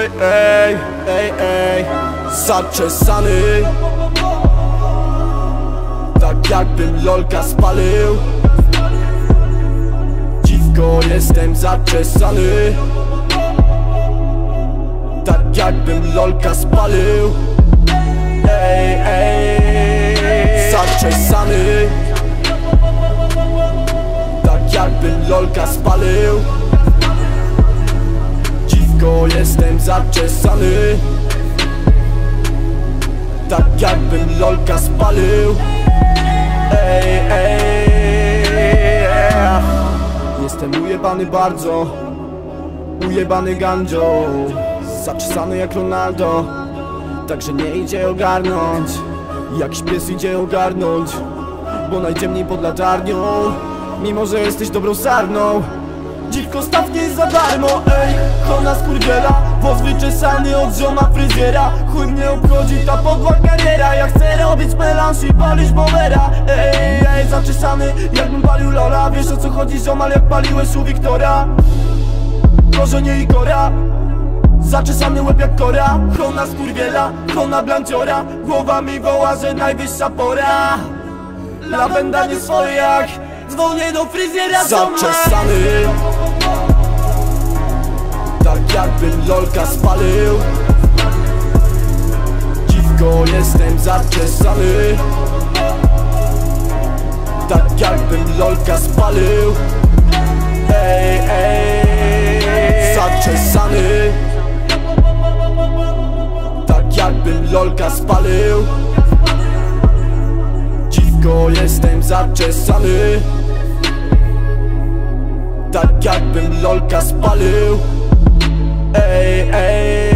ej, ej, ej, ej, zaczesany, tak jakbym lolka spalił. Dziwko, jestem zaczesany, tak jakbym lolka spalił. Ej, ej, zaczesany, tak jakbym lolka spalił. Dziwko, jestem zaczesany, tak jakbym lolka spalił. Ej, ej, jestem ujebany bardzo, ujebany gandzio, zaczesany jak Ronaldo, także nie idzie ogarnąć, jakiś pies idzie ogarnąć, bo najciemniej pod latarnią, mimo że jesteś dobrą sarną. Dziwko, staw nie jest za darmo, ej, kona skurwiela, włos wyczesany od zioma fryzjera. Chuj mnie obchodzi ta podła kariera, ja chcę robić melanż i palić bowera. Ej, ej, zaczesany jakbym palił lola. Wiesz o co chodzi, ziomal, jak paliłeś u Wiktora, korzenie i kora. Zaczesany łeb jak kora, kona skurwiela, kona blanciora. Głowa mi woła, że najwyższa pora. Lawenda nie swoje jak dzwonię do fryzjera. Zaczesany, tak jakbym lolka spalił. Dziwko, jestem zaczesany, tak jakbym lolka spalił. Ej, ej, zaczesany, tak jakbym lolka spalił. Dziwko, jestem zaczesany, tak jakbym lolka spalił. Ej, ej.